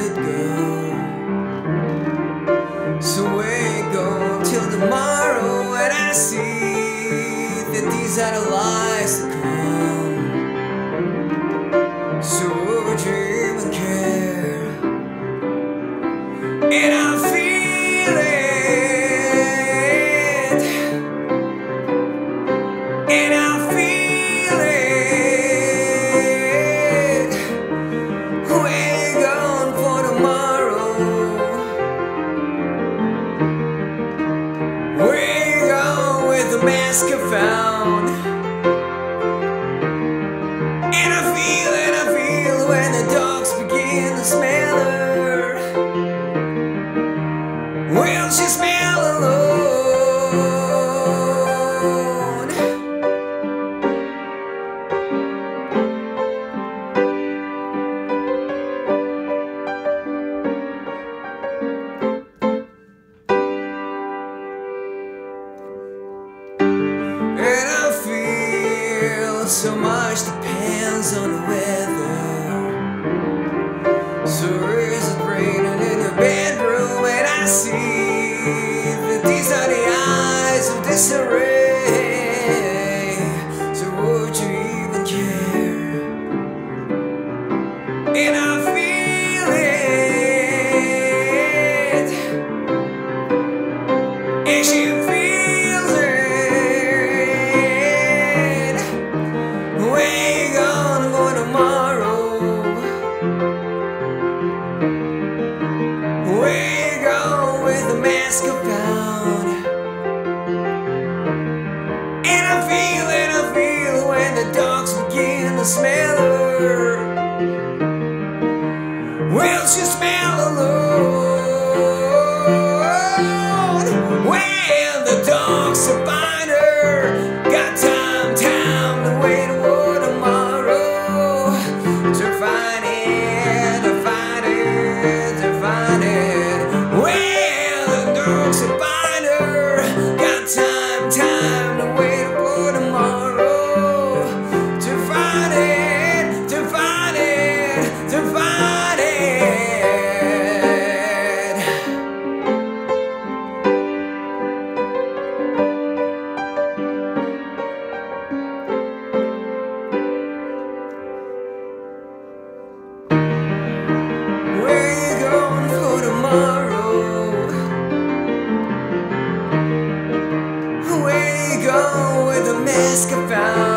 it go. So we go till tomorrow, and I see that these are the lies that come. So would you even care? And I feel it, and I feel it. We're gone for tomorrow. We're gone with the mask I found. And I feel when the dogs begin to smell her. Will she smell alone? And I feel so much depends on the weather. So is it raining in your bedroom? And I see that these are the eyes of disarray. So would you even care? And I feel it, and she feels it. We're gone for tomorrow. We're gone with the mask I found. And I feel when the dogs begin to smell her. Will she smell alone? When the dogs will find her. Got time to wait for tomorrow. To find it, to find it, to find it. When the dogs will find her. Got time to wait for tomorrow. To find it, to find it, to find it. We're going for tomorrow. We go with the mask I found.